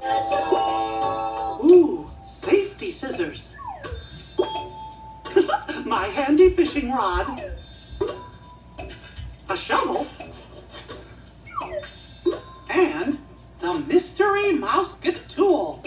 Ooh, safety scissors. My handy fishing rod. A shovel. And the mystery Mouseketool.